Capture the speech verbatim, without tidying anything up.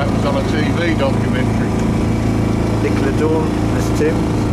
That was on a T V documentary. Nicola Dawn, that's Tim.